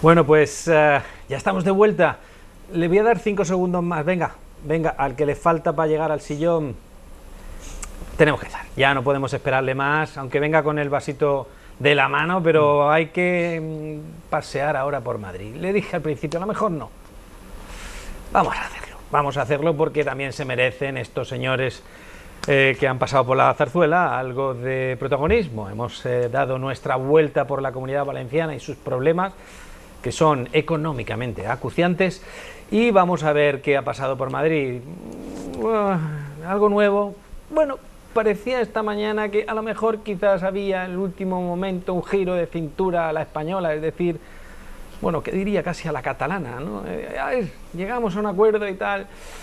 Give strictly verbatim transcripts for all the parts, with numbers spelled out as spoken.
Bueno, pues uh, ya estamos de vuelta. Le voy a dar cinco segundos más. Venga, venga, al que le falta para llegar al sillón, tenemos que estar. Ya no podemos esperarle más, aunque venga con el vasito de la mano, pero hay que mm, pasear ahora por Madrid. Le dije al principio, a lo mejor no. Vamos a hacerlo. Vamos a hacerlo porque también se merecen estos señores eh, que han pasado por la zarzuela algo de protagonismo. Hemos eh, dado nuestra vuelta por la Comunidad Valenciana y sus problemas, que son económicamente acuciantes, y vamos a ver qué ha pasado por Madrid. Uh, algo nuevo. Bueno, parecía esta mañana que a lo mejor quizás había en el último momento un giro de cintura a la española, es decir, bueno, que diría casi a la catalana, ¿no? Eh, ay, llegamos a un acuerdo y tal,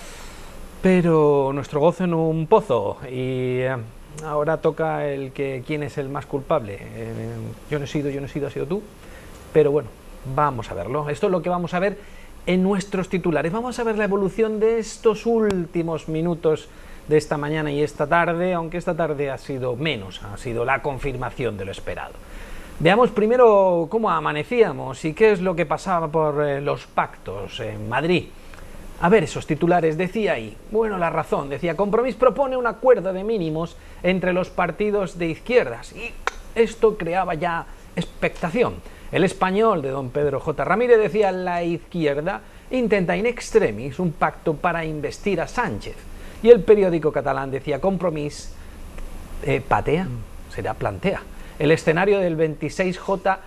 pero nuestro gozo en un pozo, y eh, ahora toca el que quién es el más culpable. Eh, yo no he sido, yo no he sido, ha sido tú, pero bueno, vamos a verlo. Esto es lo que vamos a ver en nuestros titulares. Vamos a ver la evolución de estos últimos minutos de esta mañana y esta tarde, aunque esta tarde ha sido menos, ha sido la confirmación de lo esperado. Veamos primero cómo amanecíamos y qué es lo que pasaba por eh, los pactos en Madrid. A ver esos titulares, decía ahí, bueno, La Razón, decía, Compromís propone un acuerdo de mínimos entre los partidos de izquierdas, y esto creaba ya expectación. El Español, de don Pedro J. Ramírez, decía, la izquierda intenta in extremis un pacto para investir a Sánchez. Y el periódico catalán decía, Compromís eh, patea, será plantea, el escenario del veintiséis J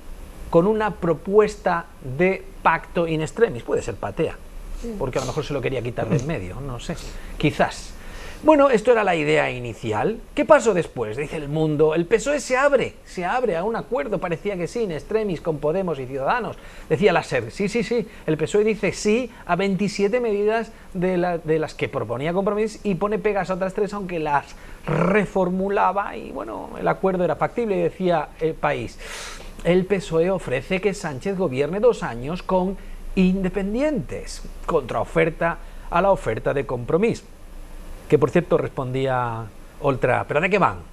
con una propuesta de pacto in extremis. Puede ser patea, porque a lo mejor se lo quería quitar de en medio, no sé, quizás. Bueno, esto era la idea inicial. ¿Qué pasó después? Dice El Mundo, el P S O E se abre, se abre a un acuerdo, parecía que sí, in extremis, con Podemos y Ciudadanos. Decía la SER, sí, sí, sí, el P S O E dice sí a veintisiete medidas de, la, de las que proponía Compromís y pone pegas a otras tres, aunque las reformulaba, y bueno, el acuerdo era factible. Y decía El País, el P S O E ofrece que Sánchez gobierne dos años con independientes, contraoferta a la oferta de Compromís. Que por cierto respondía Oltra, ¿pero de qué van?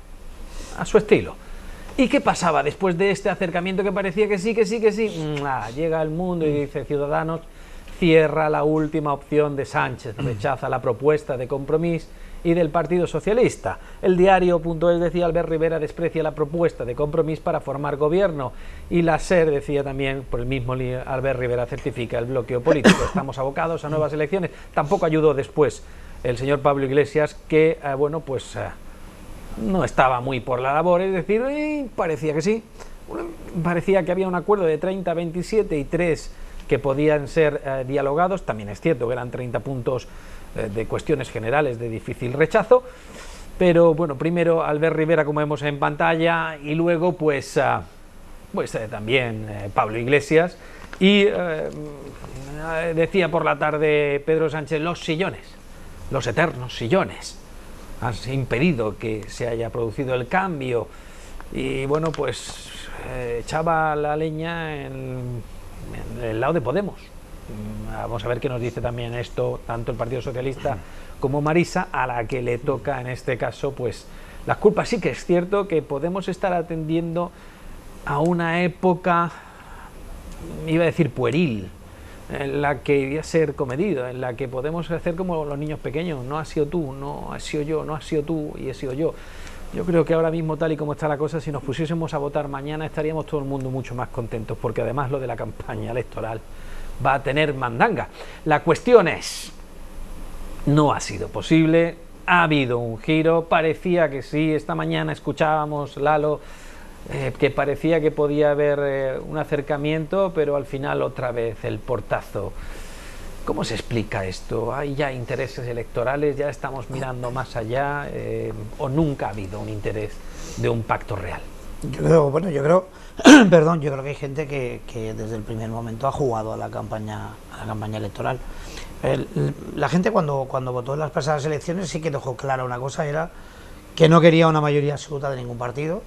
A su estilo. ¿Y qué pasaba después de este acercamiento que parecía que sí, que sí, que sí? Ah, llega El Mundo y dice, Ciudadanos cierra la última opción de Sánchez, rechaza la propuesta de Compromís y del Partido Socialista. El Diario.es decía, Albert Rivera desprecia la propuesta de Compromís para formar gobierno, y la SER decía también, por el mismo Albert Rivera certifica el bloqueo político, estamos abocados a nuevas elecciones. Tampoco ayudó después el señor Pablo Iglesias, que, eh, bueno, pues eh, no estaba muy por la labor, es decir, eh, parecía que sí, parecía que había un acuerdo de treinta a veintisiete y tres que podían ser eh, dialogados. También es cierto que eran treinta puntos eh, de cuestiones generales de difícil rechazo, pero bueno, primero Albert Rivera, como vemos en pantalla, y luego pues, eh, pues eh, también eh, Pablo Iglesias, y eh, decía por la tarde Pedro Sánchez, los sillones, los eternos sillones, han impedido que se haya producido el cambio, y bueno, pues eh, echaba la leña en, en el lado de Podemos. Vamos a ver qué nos dice también esto tanto el Partido Socialista como Marisa, a la que le toca en este caso pues las culpas. Sí que es cierto que podemos estar atendiendo a una época, iba a decir pueril, en la que iba a ser comedido, en la que podemos hacer como los niños pequeños, no has sido tú, no has sido yo, no has sido tú y he sido yo. Yo creo que ahora mismo, tal y como está la cosa, si nos pusiésemos a votar mañana estaríamos todo el mundo mucho más contentos, porque además lo de la campaña electoral va a tener mandanga. La cuestión es, no ha sido posible, ha habido un giro, parecía que sí. Esta mañana escuchábamos, Lalo, Eh, que parecía que podía haber eh, un acercamiento, pero al final otra vez el portazo. ¿Cómo se explica esto? ¿Hay ya intereses electorales? ¿Ya estamos mirando más allá? Eh, ¿O nunca ha habido un interés de un pacto real? Yo creo, bueno, yo creo, perdón, yo creo que hay gente que, que desde el primer momento ha jugado a la campaña, a la campaña electoral. El, la gente cuando, cuando votó en las pasadas elecciones sí que dejó clara una cosa, era que no quería una mayoría absoluta de ningún partido.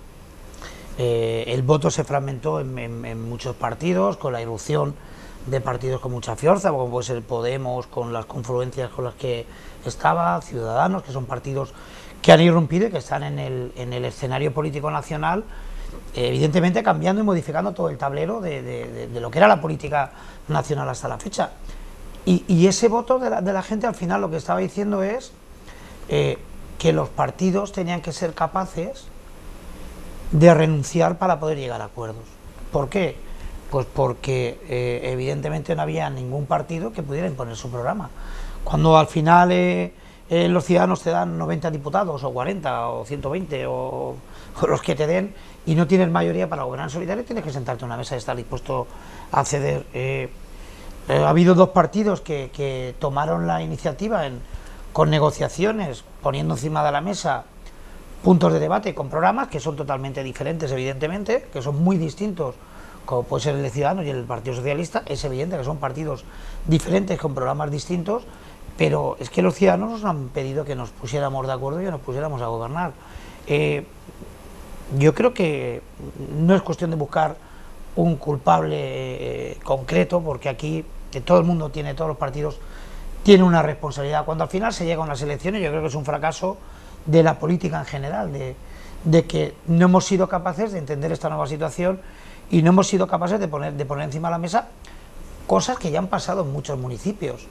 Eh, el voto se fragmentó en, en, en muchos partidos, con la irrupción de partidos con mucha fuerza, como puede ser Podemos, con las confluencias con las que estaba, Ciudadanos, que son partidos que han irrumpido y que están en el, en el escenario político nacional evidentemente cambiando y modificando todo el tablero de, de, de, de lo que era la política nacional hasta la fecha. Y, y ese voto de la, de la gente al final lo que estaba diciendo es eh, que los partidos tenían que ser capaces de renunciar para poder llegar a acuerdos. ¿Por qué? Pues porque eh, evidentemente no había ningún partido que pudiera imponer su programa. Cuando al final eh, eh, los ciudadanos te dan noventa diputados o cuarenta o ciento veinte o, o los que te den y no tienes mayoría para gobernar en solitario, tienes que sentarte a una mesa y estar dispuesto a ceder. Eh, eh, ha habido dos partidos que, que tomaron la iniciativa en, con negociaciones, poniendo encima de la mesa puntos de debate con programas que son totalmente diferentes, evidentemente, que son muy distintos, como puede ser el de Ciudadanos y el Partido Socialista. Es evidente que son partidos diferentes con programas distintos, pero es que los ciudadanos nos han pedido que nos pusiéramos de acuerdo y que nos pusiéramos a gobernar. Eh, yo creo que no es cuestión de buscar un culpable eh, concreto, porque aquí que todo el mundo tiene, todos los partidos tienen una responsabilidad. Cuando al final se llega a unas elecciones, yo creo que es un fracaso de la política en general, de, de que no hemos sido capaces de entender esta nueva situación y no hemos sido capaces de poner, de poner encima de la mesa cosas que ya han pasado en muchos municipios.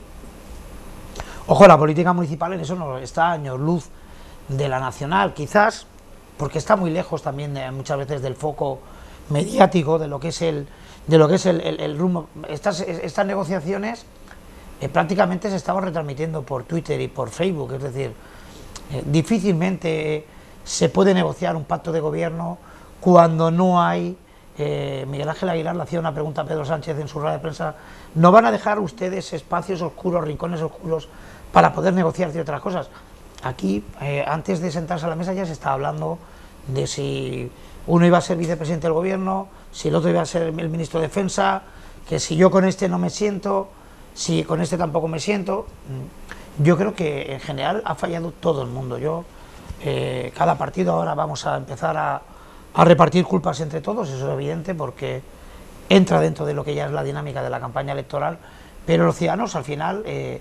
Ojo, la política municipal en eso no está a años luz de la nacional, quizás porque está muy lejos también de, muchas veces del foco mediático, de lo que es el, de lo que es el, el, el rumbo. Estas, estas negociaciones eh, prácticamente se estaban retransmitiendo por Twitter y por Facebook, es decir, Eh, difícilmente se puede negociar un pacto de gobierno cuando no hay. eh, Miguel Ángel Aguilar le hacía una pregunta a Pedro Sánchez en su rueda de prensa: ¿no van a dejar ustedes espacios oscuros, rincones oscuros para poder negociar de otras cosas? Aquí, eh, antes de sentarse a la mesa ya se estaba hablando de si uno iba a ser vicepresidente del gobierno, si el otro iba a ser el ministro de Defensa, que si yo con este no me siento, si con este tampoco me siento. Yo creo que en general ha fallado todo el mundo. Yo, eh, cada partido ahora vamos a empezar a, a repartir culpas entre todos, eso es evidente, porque entra dentro de lo que ya es la dinámica de la campaña electoral, pero los ciudadanos al final eh,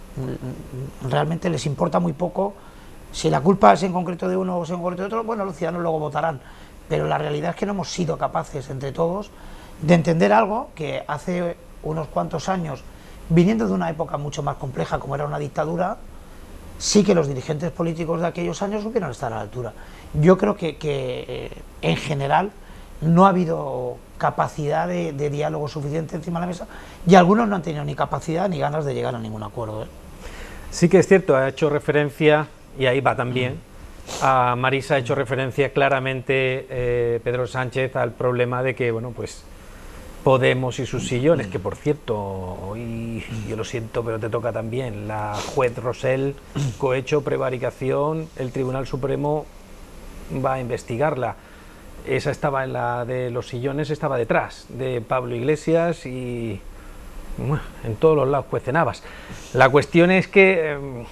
realmente les importa muy poco si la culpa es en concreto de uno o es en concreto de otro. Bueno, los ciudadanos luego votarán, pero la realidad es que no hemos sido capaces entre todos de entender algo que hace unos cuantos años, viniendo de una época mucho más compleja como era una dictadura, sí que los dirigentes políticos de aquellos años supieron estar a la altura. Yo creo que, que eh, en general no ha habido capacidad de, de diálogo suficiente encima de la mesa, y algunos no han tenido ni capacidad ni ganas de llegar a ningún acuerdo, ¿eh? Sí que es cierto, ha hecho referencia, y ahí va también, a Marisa ha hecho referencia claramente eh, Pedro Sánchez al problema de que, bueno, pues Podemos y sus sillones, que por cierto, hoy yo lo siento, pero te toca también, la juez Rosell, cohecho, prevaricación, el Tribunal Supremo va a investigarla. Esa estaba en la de los sillones, estaba detrás de Pablo Iglesias y bueno, en todos los lados cuestionabas. La cuestión es que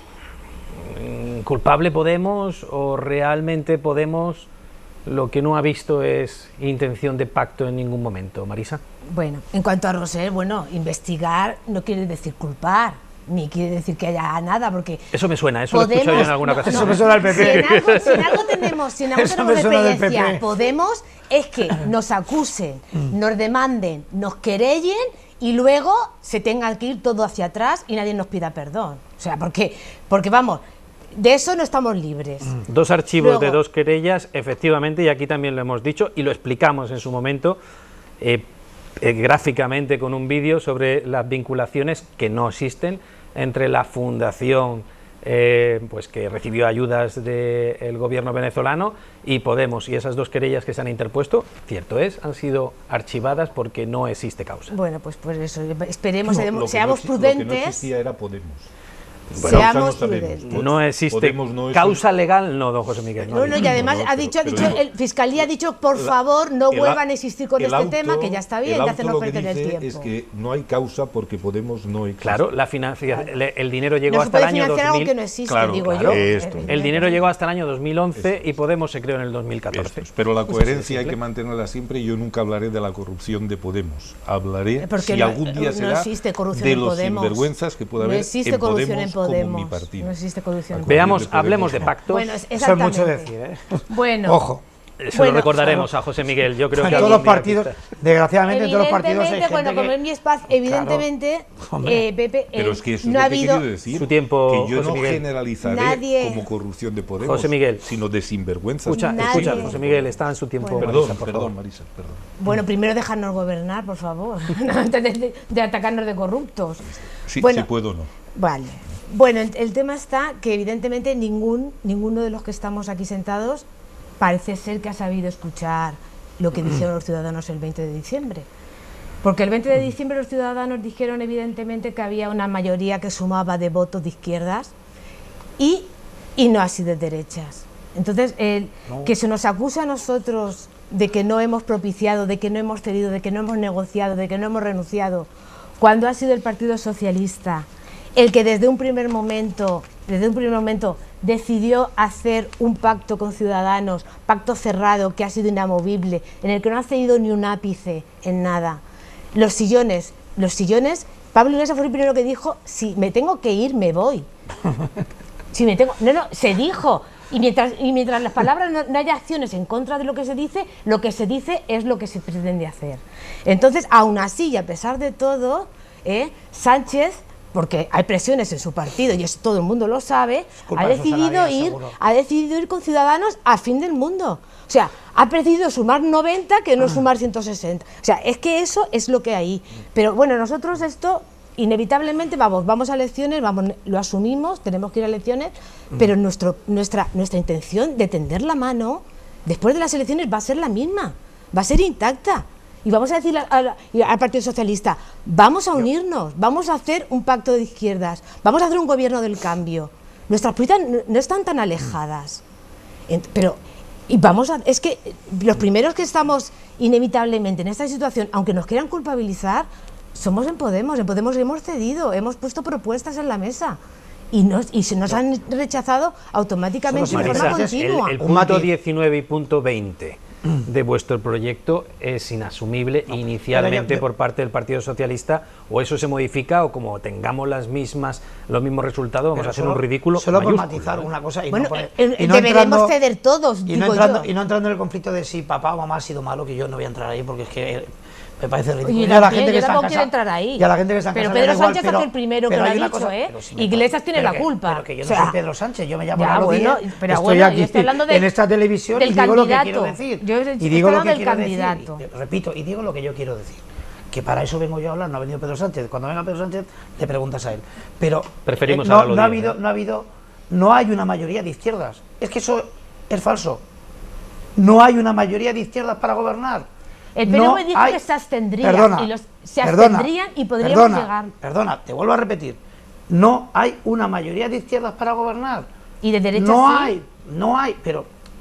eh, culpable Podemos o realmente Podemos lo que no ha visto es intención de pacto en ningún momento. Marisa. Bueno, en cuanto a Rosell, bueno, investigar no quiere decir culpar, ni quiere decir que haya nada, porque... Eso me suena, eso Podemos, lo he escuchado yo en alguna no, ocasión. Eso me suena al P P. Si en algo, si en algo tenemos, si en algo Eso tenemos me suena del experiencia, P P. Podemos, es que nos acusen, nos demanden, nos querellen y luego se tenga que ir todo hacia atrás y nadie nos pida perdón. O sea, porque, porque vamos... De eso no estamos libres. Dos archivos Luego, de dos querellas, efectivamente, y aquí también lo hemos dicho y lo explicamos en su momento, eh, eh, gráficamente con un vídeo sobre las vinculaciones que no existen entre la fundación eh, pues que recibió ayudas del gobierno venezolano y Podemos, y esas dos querellas que se han interpuesto, cierto es, han sido archivadas porque no existe causa. Bueno, pues por eso, esperemos, No, lo que seamos no, prudentes. Lo que no existía era Podemos. Bueno, seamos no sabemos. prudentes. No existe Podemos no es causa un... legal, no, don José Miguel. No, no, y además No, no, ha pero- dicho, ha pero dicho, digo, el Fiscalía ha dicho, por favor, no el vuelvan a- a insistir con el este auto- tema, que ya está bien, el de auto hacernos lo que perder el dice tiempo. es que no hay causa porque Podemos no existe. Claro, la financia, el, el dinero llegó No se hasta el puede año financiar dos mil. algo que no existe, Claro, digo claro, yo. esto. El dinero llegó hasta el año dos mil once Eso y Podemos se creó en el dos mil catorce. Esto es, pero la Es así de coherencia hay simple. que mantenerla siempre y yo nunca hablaré de la corrupción de Podemos. Hablaré, Porque si no- algún día no será, existe corrupción de en los Podemos. sinvergüenzas que pueda No haber existe en corrupción Podemos, en como Podemos. mi partido. No existe corrupción en Al Veamos, Podemos. hablemos de pactos. Bueno, es- Eso es mucho exactamente. decir, ¿eh? Bueno, Ojo. Eso Bueno, lo recordaremos a José Miguel. Yo creo En que todos algún los día partidos, quizá- desgraciadamente en todos los partidos hay Evidentemente, gente bueno, como que- en mi espacio, evidentemente, Hombre. eh, Pepe, Pero eh, es que eso no es ha lo que he habido... querido decir. Su tiempo, que yo José no Miguel. generalizaré Nadie- como corrupción de Podemos, José Miguel. sino de sinvergüenza. Escucha, Nadie- escucha, José Miguel, está en su tiempo. Bueno. Perdón, Marisa, por perdón, favor. Marisa, perdón. Bueno, primero dejarnos gobernar, por favor, antes de, de- de atacarnos de corruptos. Sí, Bueno, si puedo o no. Vale. Bueno, el, el tema está que evidentemente ningún, ninguno de los que estamos aquí sentados parece ser que ha sabido escuchar lo que dijeron los ciudadanos el veinte de diciembre. Porque el veinte de diciembre los ciudadanos dijeron evidentemente que había una mayoría que sumaba de votos de izquierdas y, y no así de derechas. Entonces, el, No. que se nos acusa a nosotros de que no hemos propiciado, de que no hemos cedido, de que no hemos negociado, de que no hemos renunciado, cuando ha sido el Partido Socialista el que desde un primer momento, desde un primer momento decidió hacer un pacto con Ciudadanos, pacto cerrado que ha sido inamovible, en el que no ha cedido ni un ápice en nada. Los sillones, los sillones, Pablo Iglesias fue el primero que dijo, si me tengo que ir, me voy. Si me tengo, no, no, se dijo. Y mientras, y mientras las palabras no, no haya acciones en contra de lo que se dice, lo que se dice es lo que se pretende hacer. Entonces, aún así y a pesar de todo, ¿eh? Sánchez, porque hay presiones en su partido y eso todo el mundo lo sabe, culpa ha de sus decidido salarios, ir, seguro. ha decidido ir con Ciudadanos a fin del mundo. O sea, ha preferido sumar noventa que no sumar ciento sesenta. O sea, es que eso es lo que hay. Pero bueno, nosotros esto inevitablemente vamos, vamos a elecciones, vamos, lo asumimos, tenemos que ir a elecciones, pero nuestro, nuestra, nuestra intención de tender la mano después de las elecciones va a ser la misma, va a ser intacta. Y vamos a decirle al, al Partido Socialista, vamos a unirnos, vamos a hacer un pacto de izquierdas, vamos a hacer un gobierno del cambio. Nuestras políticas no, no están tan alejadas. Ent- pero, y vamos a, es que los primeros que estamos inevitablemente en esta situación, aunque nos quieran culpabilizar, somos en Podemos. En Podemos hemos cedido, hemos puesto propuestas en la mesa. Y, nos, y se nos han rechazado automáticamente Solo de si forma Marisa, el, continua. el Un punto matiz. diecinueve y punto veinte de vuestro proyecto es inasumible inicialmente pero yo- por parte del Partido Socialista, o eso se modifica, o como tengamos las mismas los mismos resultados, vamos Pero a hacer solo- un ridículo Solo por mayúsculo, matizar ¿eh? una cosa y Bueno, no poner- eh, y no deberemos entrando- ceder todos, y digo no entrando yo. y no entrando en el conflicto de si papá o mamá ha sido malo, que yo no voy a entrar ahí porque es que eh, me parece ridículo. Oye, Ya la también, gente que yo está en tampoco quiero casa- entrar ahí. ya la gente que está en Pero casa Pedro le da igual, Sánchez pero- fue el primero que pero lo ha hay una dicho, cosa- ¿eh? pero si me Iglesias pa- tiene pero la que- culpa. Pero que yo O no sea, soy Pedro Sánchez, yo me llamo ya, Lalo bueno, Díez, pero estoy bueno, aquí yo estoy hablando de- en esta televisión y del digo lo que candidato. quiero decir. Yo estoy y digo lo hablando que del quiero candidato. decir. Y- repito, y digo lo que yo quiero decir. Que para eso vengo yo a hablar, no ha venido Pedro Sánchez. Cuando venga Pedro Sánchez, le preguntas a él. Pero Preferimos eh, a no, Lalo no ha Díez, habido, ¿eh? no ha habido, no hay una mayoría de izquierdas. Es que eso es falso. No hay una mayoría de izquierdas para gobernar. El P N V No dijo hay- que se abstendría Perdona, y los, se perdona, abstendrían y podríamos perdona, llegar. Perdona, te vuelvo a repetir. No hay una mayoría de izquierdas para gobernar. Y de derecha No sí. hay, no hay, pero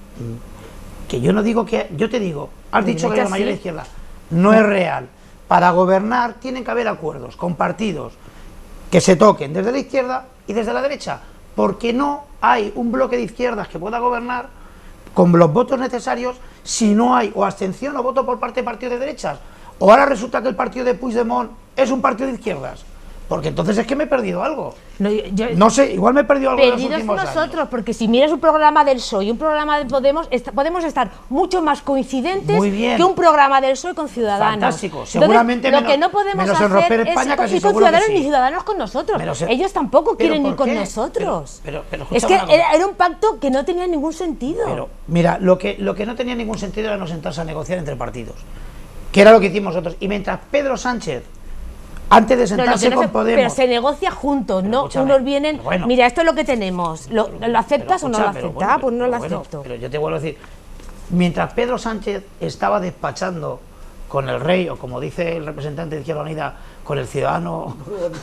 mm, que yo no digo que, yo te digo, has De dicho que hay derecha una mayoría de sí. izquierdas. No es real. Para gobernar tienen que haber acuerdos con partidos que se toquen desde la izquierda y desde la derecha, porque no hay un bloque de izquierdas que pueda gobernar con los votos necesarios si no hay o abstención o voto por parte de partidos de derechas. O ahora resulta que el partido de Puigdemont es un partido de izquierdas, porque entonces es que me he perdido algo. No, yo- yo- No sé, igual me he perdido algo en los Perdidos últimos nosotros, años. porque si miras un programa del P S O E y un programa de Podemos, est- podemos estar mucho más coincidentes Muy bien. que un programa del P S O E con Ciudadanos. Fantástico. Entonces, Seguramente lo menos- que no podemos menos en hacer romper es España, que ir sí, con seguro que Ciudadanos sí. ni Ciudadanos con nosotros. Pero se- Ellos tampoco ¿Pero quieren por ir con qué? nosotros. Pero- pero- pero es escucha que una cosa. era, era un pacto que no tenía ningún sentido. Pero, mira, lo que, lo que no tenía ningún sentido era no sentarse a negociar entre partidos, que era lo que hicimos nosotros. Y mientras Pedro Sánchez, antes de No, lo sentarse que no con se- Podemos... pero se negocia juntos, Pero no escúchame, unos vienen, pero bueno. mira, esto es lo que tenemos, ¿lo, lo aceptas Pero o no lo escucha, pero aceptas? bueno, Pues no pero lo bueno, acepto. Pero yo te vuelvo a decir, mientras Pedro Sánchez estaba despachando con el rey, o como dice el representante de Izquierda Unida, con el ciudadano,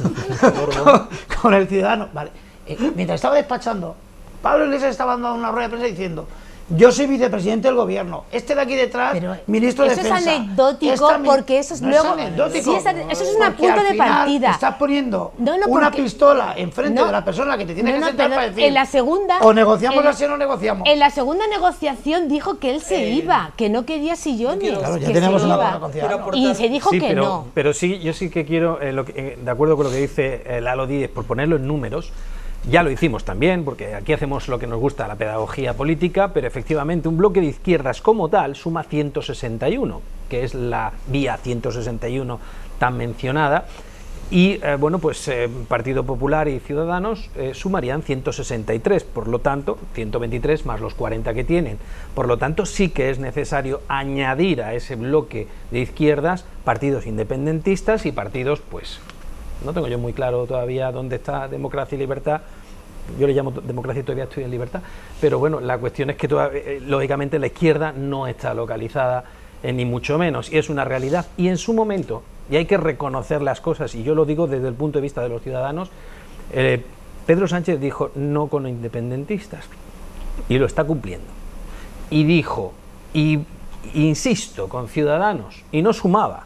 con, con el ciudadano, vale, eh, mientras estaba despachando, Pablo Iglesias estaba dando una rueda de prensa diciendo: yo soy vicepresidente del gobierno, este de aquí detrás, Pero ministro de eso es defensa. anecdótico, esta mi- porque eso es no luego- anecdótico, sí, es ane- eso es una porque punto al de final partida. Estás poniendo No, no, una porque- pistola enfrente No. de la persona que te tiene No, que no, sentar pero para decir: en la segunda- o negociamos en- así o no negociamos. En la segunda negociación dijo que él se iba, que no quería sillones. Claro, ya que tenemos se un iba. acuerdo con Ciudadanos. Y se dijo Sí, que pero, no. pero sí, yo sí que quiero, eh, lo que- eh, de acuerdo con lo que dice eh, Lalo Díez, por ponerlo en números, Ya lo hicimos también, porque aquí hacemos lo que nos gusta, la pedagogía política, pero efectivamente un bloque de izquierdas como tal suma ciento sesenta y uno, que es la vía ciento sesenta y uno tan mencionada, y eh, bueno, pues eh, Partido Popular y Ciudadanos eh, sumarían ciento sesenta y tres, por lo tanto, ciento veintitrés más los cuarenta que tienen. Por lo tanto, sí que es necesario añadir a ese bloque de izquierdas partidos independentistas y partidos, pues, no tengo yo muy claro todavía dónde está Democracia y Libertad. Yo le llamo democracia y todavía estoy en libertad, pero bueno, la cuestión es que todavía, eh, lógicamente la izquierda no está localizada, eh, ni mucho menos, y es una realidad, y en su momento, y hay que reconocer las cosas, y yo lo digo desde el punto de vista de los ciudadanos, eh, Pedro Sánchez dijo no con independentistas, y lo está cumpliendo, y dijo, y insisto, con Ciudadanos, y no sumaba,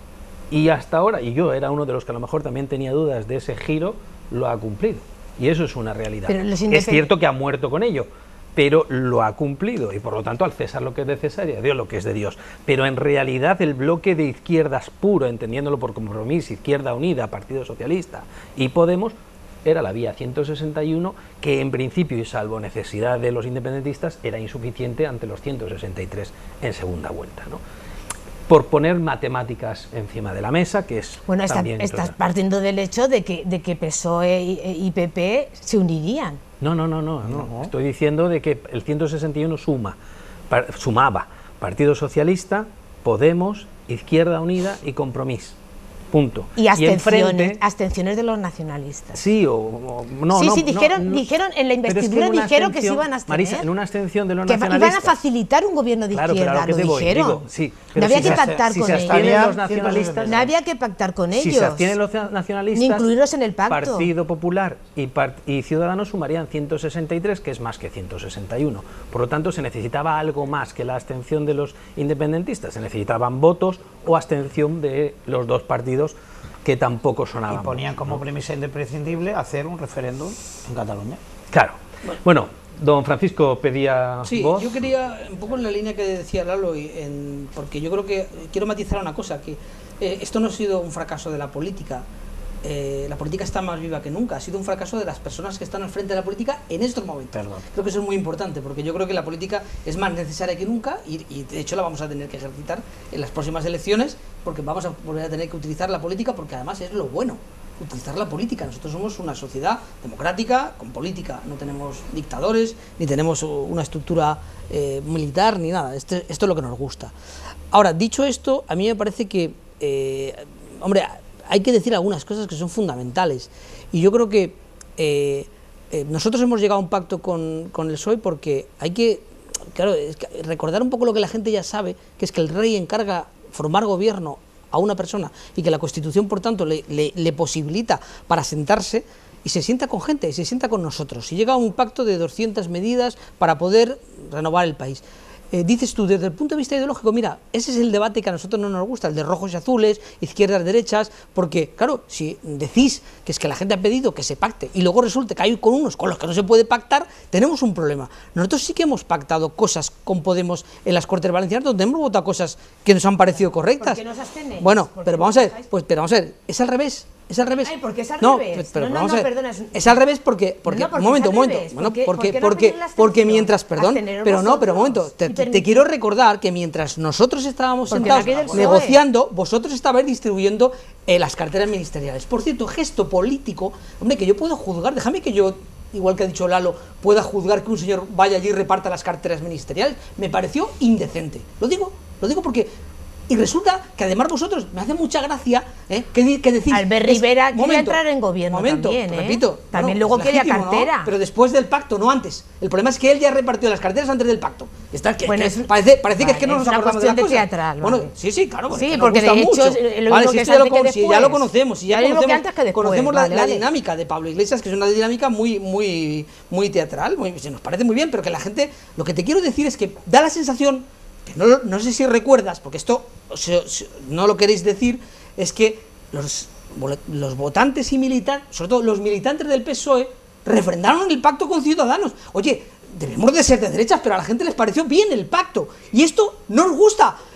y hasta ahora, y yo era uno de los que a lo mejor también tenía dudas de ese giro, lo ha cumplido. Y eso es una realidad. Es cierto que ha muerto con ello, pero lo ha cumplido. Y por lo tanto, al César lo que es de César y a Dios lo que es de Dios. Pero en realidad el bloque de izquierdas puro, entendiéndolo por Compromís, Izquierda Unida, Partido Socialista y Podemos, era la vía ciento sesenta y uno, que en principio, y salvo necesidad de los independentistas, era insuficiente ante los ciento sesenta y tres en segunda vuelta, ¿no? Por poner matemáticas encima de la mesa, que es bueno, está, también... estás partiendo del hecho de que, de que P S O E y, y P P se unirían. No, no, no, no, no, no. Estoy diciendo de que el ciento sesenta y uno suma, par, sumaba Partido Socialista, Podemos, Izquierda Unida y Compromís. Punto. Y abstenciones, y enfrente, abstenciones de los nacionalistas. Sí, o, o no, sí, no, sí, dijeron, no, dijeron en la investidura, es que dijeron que se iban a abstener. Marisa, en una abstención de los que nacionalistas. iban a facilitar un gobierno de claro, izquierda, claro, lo que te voy, dijeron. Digo, sí, no había si que se, pactar si con se ellos. los nacionalistas, no había que pactar con ellos. Si se abstienen los nacionalistas, ni incluirlos en el pacto. Partido Popular y, part y Ciudadanos sumarían ciento sesenta y tres, que es más que ciento sesenta y uno. Por lo tanto, se necesitaba algo más que la abstención de los independentistas. Se necesitaban votos o abstención de los dos partidos que tampoco sonaban. Y ponían como ¿no? premisa imprescindible hacer un referéndum en Cataluña. Claro. Bueno, don Francisco pedía sí, voz. Yo quería, un poco en la línea que decía Lalo, y en, porque yo creo que quiero matizar una cosa, que eh, esto no ha sido un fracaso de la política. Eh, la política está más viva que nunca, ha sido un fracaso de las personas que están al frente de la política en estos momentos. Perdón. Creo que eso es muy importante, porque yo creo que la política es más necesaria que nunca y, y de hecho la vamos a tener que ejercitar en las próximas elecciones, porque vamos a volver a tener que utilizar la política, porque además es lo bueno, utilizar la política. Nosotros somos una sociedad democrática, con política, no tenemos dictadores, ni tenemos una estructura eh, militar, ni nada. Este, esto es lo que nos gusta. Ahora, dicho esto, a mí me parece que, eh, hombre, hay que decir algunas cosas que son fundamentales, y yo creo que eh, eh, nosotros hemos llegado a un pacto con, con el P S O E porque hay que, claro, es que recordar un poco lo que la gente ya sabe, que es que el rey encarga formar gobierno a una persona y que la Constitución, por tanto, le, le, le posibilita para sentarse, y se sienta con gente, y se sienta con nosotros, y llega a un pacto de doscientas medidas para poder renovar el país. Eh, dices tú, desde el punto de vista ideológico, mira, ese es el debate que a nosotros no nos gusta, el de rojos y azules, izquierdas, derechas, porque, claro, si decís que es que la gente ha pedido que se pacte y luego resulta que hay con unos con los que no se puede pactar, tenemos un problema. Nosotros sí que hemos pactado cosas con Podemos en las Cortes Valencianas, donde hemos votado cosas que nos han parecido correctas. ¿Por qué nos abstenéis? Bueno, ¿Por qué pero no vamos a ver, dejáis? pues, pero vamos a ver, es al revés. Es al revés. Ay, ¿por qué es al no, revés? Pero, No, no, vamos no, a ver. perdona, es- Es al revés porque, porque, No, porque un momento, es un al momento, revés. bueno, ¿Por qué- porque, por qué no porque, pedís la porque abstención? mientras, perdón, Absteneros pero no, pero un vosotros momento, te, y te permitir- quiero recordar que mientras nosotros estábamos Porque sentados aquí del P S O E. negociando, vosotros estabais distribuyendo eh, las carteras ministeriales. Por cierto, gesto político, hombre, que yo puedo juzgar, déjame que yo, igual que ha dicho Lalo, pueda juzgar que un señor vaya allí y reparta las carteras ministeriales, me pareció indecente. Lo digo, lo digo porque... Y resulta que además vosotros, me hace mucha gracia, ¿eh? que, di- que decís... Albert es- Rivera quiere momento, entrar en gobierno momento, también, ¿eh? repito. También bueno, luego es quería legítimo, ¿no? cartera. Pero después del pacto, no antes. El problema es que él ya ha repartido las carteras antes del pacto. Está, que, Bueno, que es- parece parece que es que vale, no es nos una acordamos de cuestión las de cosas. teatral, Bueno, vale. sí, sí, claro. Sí, que nos porque gusta de hecho, mucho. es lo único Vale, que si es esto ya lo, antes que con- si ya lo después. conocemos, si ya Ya lo mismo que conocemos, antes que después, conocemos la, vale, la vale. dinámica de Pablo Iglesias, que es una dinámica muy, muy, muy teatral, muy, se nos parece muy bien, pero que la gente, lo que te quiero decir es que da la sensación, que no, no sé si recuerdas, porque esto se- se- no lo queréis decir, es que los, los votantes y militantes, sobre todo los militantes del P S O E, refrendaron el pacto con Ciudadanos. Oye, debemos de ser de derechas, pero a la gente les pareció bien el pacto. Y esto no nos gusta.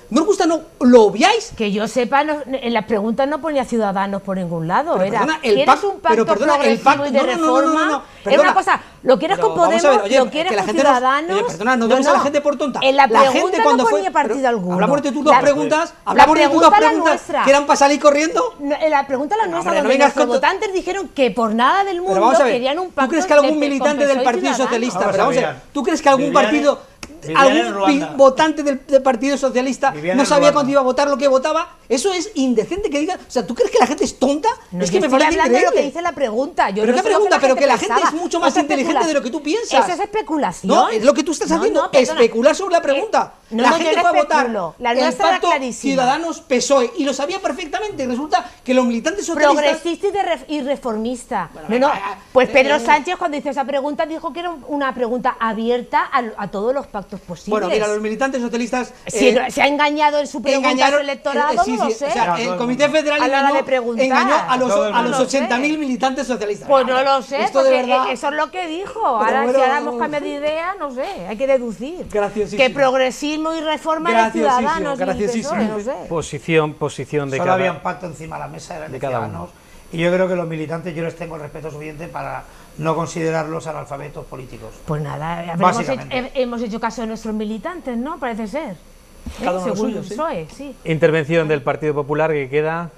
no os gusta, no, lo obviáis. Que yo sepa, no, en las preguntas no ponía Ciudadanos por ningún lado. Pero Era, perdona, el ¿quieres pacto- un pacto pero perdona, el progresivo pacto- y de no, no, no, no, no, reforma? no, Es perdona. una cosa, ¿lo quieres Pero con vamos a Podemos? ver, oye, ¿Lo quieres que la con gente nos- Ciudadanos? oye, perdona, no demos a la gente por tonta. En la La pregunta gente no cuando fue- ponía partido pero alguno. hablamos de tus dos La- preguntas, la hablamos de tus dos pregunta la preguntas, nuestra. que eran para salir corriendo. No, en la pregunta la No, nuestra, hombre, no donde vengas nuestros con tu- votantes dijeron que por nada del mundo Pero vamos a ver, querían un pacto ¿tú crees que algún de- militante con del P S O y Partido Ciudadanos. Socialista, Vamos pero a vamos a ver, ver, ¿tú crees que algún Viviane- partido, Viviane algún en Ruanda. pi- votante del, del Partido Socialista Viviane no en sabía Ruanda. cuándo iba a votar lo que votaba? Eso es indecente que diga. O sea, ¿tú crees que la gente es tonta? No, es yo que me estoy parece hablando de lo que increíble. dice la pregunta. Yo ¿Pero no qué sé lo pregunta? la Pero gente que la gente pensaba. es mucho más Eso es inteligente especula- de lo que tú piensas. Eso es especulación. No, es lo que tú estás No, haciendo, no, perdona. especular sobre la pregunta. Eh, no, la no, yo gente no fue a votar especulo. La el nuestra era pacto clarísima. Ciudadanos-P S O E y lo sabía perfectamente. Y resulta que los militantes socialistas... Progresista y, de ref- y reformista. Bueno, no, no. venga, venga. Pues Pedro Eh, Sánchez, cuando hizo esa pregunta, dijo que era un- una pregunta abierta a, a todos los pactos posibles. Bueno, mira, los militantes socialistas... Si eh, no- se ha engañado en su pregunta engañaron- su electorado, eh, sí, no lo sí, sé. o sea, el Comité Federal A la hora engañó, de preguntar. engañó a los, Todo el a mundo. los No lo sé. ochenta mil militantes socialistas. Pues no lo sé, Esto de porque verdad... eso es lo que dijo. Ahora, bueno, si ahora hemos cambiado de idea, no sé, hay que deducir. Graciosísimo. Que progresismo y reforma de Graciosísimo, ciudadanos y el P S O E, graciosísimo. no sé. Posición, posición de Solo cada... había un pacto encima de la mesa, eran de de cada Ciudadanos. Y yo creo que los militantes, yo les tengo el respeto suficiente para no considerarlos analfabetos políticos. Pues nada, habremos hecho, Básicamente. he- hemos hecho caso de nuestros militantes, ¿no? Parece ser. ¿Eh? Cada uno lo Según suyo, el sí. P S O E, sí. Intervención del Partido Popular que queda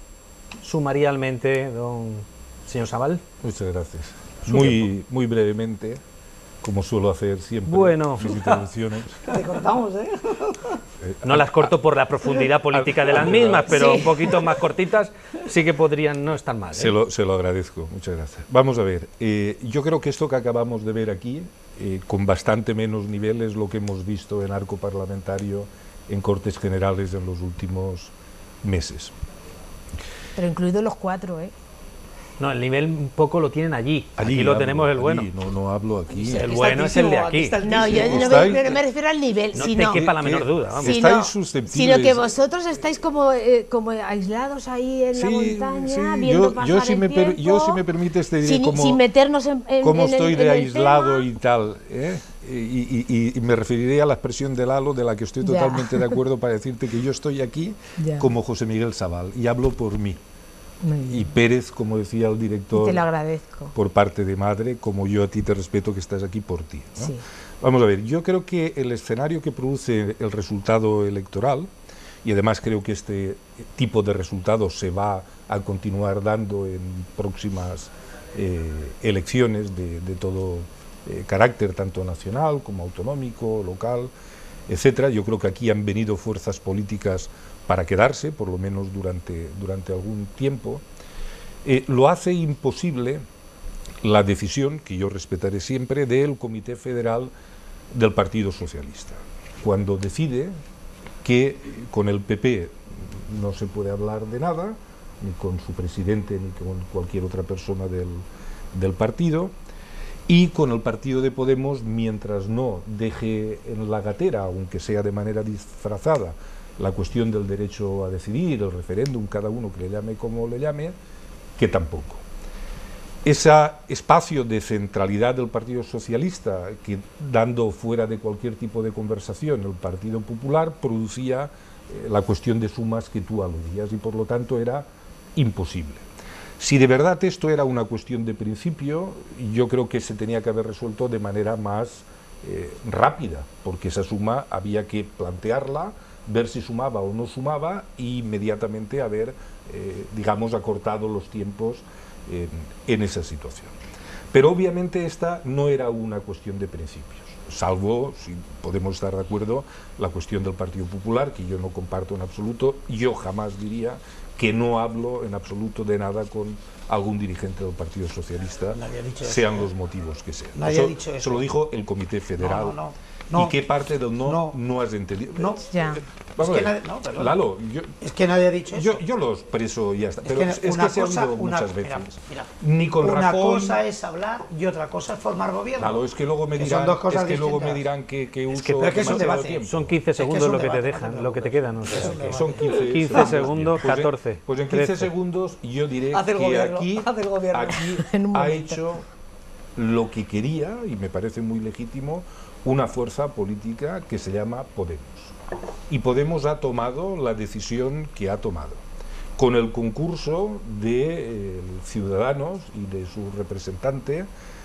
sumarialmente, don señor Sabal. Muchas gracias. Muy, muy brevemente, como suelo hacer siempre Bueno. mis intervenciones. Te cortamos, ¿eh? No las corto por la profundidad política de las mismas, pero un poquito más cortitas sí que podrían no estar mal. ¿eh? Se lo, se lo agradezco, muchas gracias. Vamos a ver, eh, yo creo que esto que acabamos de ver aquí, eh, con bastante menos nivel, es lo que hemos visto en arco parlamentario en Cortes Generales en los últimos meses. Pero incluidos los cuatro, ¿eh? No, el nivel un poco lo tienen allí. Allí Aquí lo hablo, tenemos el allí, bueno. No, no hablo aquí. El bueno es el de aquí. No, yo no me, Estáis- pero no me refiero al nivel, No sino, te quepa la que- menor duda. Vamos. Sí, Estáis no, susceptibles. sino que vosotros estáis como, eh, como aislados ahí en la Sí, montaña, sí, viendo yo- pasar yo si el me per- tiempo, yo si me permites te diré sin, cómo- sin meternos en, en, cómo en el- estoy en de el aislado tema. y tal, ¿eh? y, y- y- y me referiré a la expresión de Lalo, de la que estoy Ya. totalmente de acuerdo, para decirte que yo estoy aquí Ya. como José Miguel Sabal, y hablo por mí. Muy bien. Y Pérez, como decía el Y director, te lo agradezco. por parte de madre, como yo a ti te respeto que estás aquí por ti, ¿no? Sí. Vamos a ver, yo creo que el escenario que produce el resultado electoral, y además creo que este tipo de resultados se va a continuar dando en próximas eh, elecciones de, de todo eh, carácter, tanto nacional como autonómico, local, etcétera. Yo creo que aquí han venido fuerzas políticas para quedarse, por lo menos durante, durante algún tiempo. Eh, lo hace imposible la decisión, que yo respetaré siempre, del Comité Federal del Partido Socialista, cuando decide que con el P P no se puede hablar de nada, ni con su presidente, ni con cualquier otra persona del, del partido, y con el partido de Podemos, mientras no deje en la gatera, aunque sea de manera disfrazada, la cuestión del derecho a decidir, el referéndum, cada uno que le llame como le llame, que tampoco. Ese espacio de centralidad del Partido Socialista, que dando fuera de cualquier tipo de conversación el Partido Popular, producía eh, la cuestión de sumas que tú aludías, y por lo tanto era imposible. Si de verdad esto era una cuestión de principio, yo creo que se tenía que haber resuelto de manera más eh, rápida, porque esa suma había que plantearla, ver si sumaba o no sumaba, e inmediatamente haber, eh, digamos, acortado los tiempos en, en esa situación. Pero obviamente esta no era una cuestión de principios, salvo, si podemos estar de acuerdo, la cuestión del Partido Popular, que yo no comparto en absoluto. Yo jamás diría que no hablo en absoluto de nada con algún dirigente del Partido Socialista, Nadie ha dicho eso. sean los motivos que sean. Nadie eso, ha dicho eso. eso lo dijo el Comité Federal. No, no, no. ¿Y qué parte del no no, No. has entendido? No. Ya. Vamos Es que a ver. nadie- no, perdón. Lalo, yo, Es que nadie ha dicho eso. yo, yo lo expreso y ya está. Es Pero que es, es una que se ha cosa- oído una- muchas veces. mira, mira. Ni con Una razón. cosa es hablar y otra cosa es formar gobierno. Lalo, es que luego me Que dirán, son dos cosas es que luego me distintas. dirán que, que uso que- pero es que es un demasiado debate. tiempo. Son quince Es que segundos es un lo que te debate, dejan, no te lo que te preocupes. quedan. No sé. Es un debate. Son quince, quince segundos. segundos, Pues en- catorce, Pues en quince trece. segundos yo diré Haz el que gobierno, aquí, haz el gobierno. aquí En un ha momento. hecho lo que quería, y me parece muy legítimo, una fuerza política que se llama Podemos. Y Podemos ha tomado la decisión que ha tomado, con el concurso de eh, Ciudadanos y de su representante,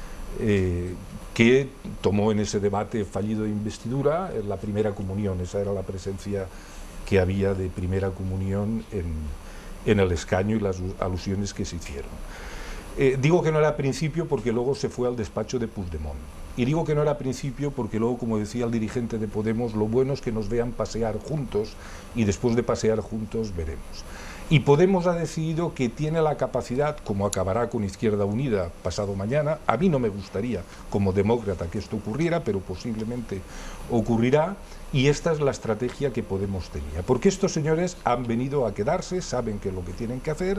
eh, que tomó en ese debate fallido de investidura la primera comunión. Esa era la presencia que había de primera comunión en, en el escaño y las alusiones que se hicieron. Eh, digo que no era principio porque luego se fue al despacho de Puigdemont. Y digo que no era principio porque luego, como decía el dirigente de Podemos, lo bueno es que nos vean pasear juntos y después de pasear juntos veremos. Y Podemos ha decidido que tiene la capacidad, como acabará con Izquierda Unida pasado mañana. A mí no me gustaría, como demócrata, que esto ocurriera, pero posiblemente ocurrirá, y esta es la estrategia que Podemos tenía. Porque estos señores han venido a quedarse, saben qué es lo que tienen que hacer,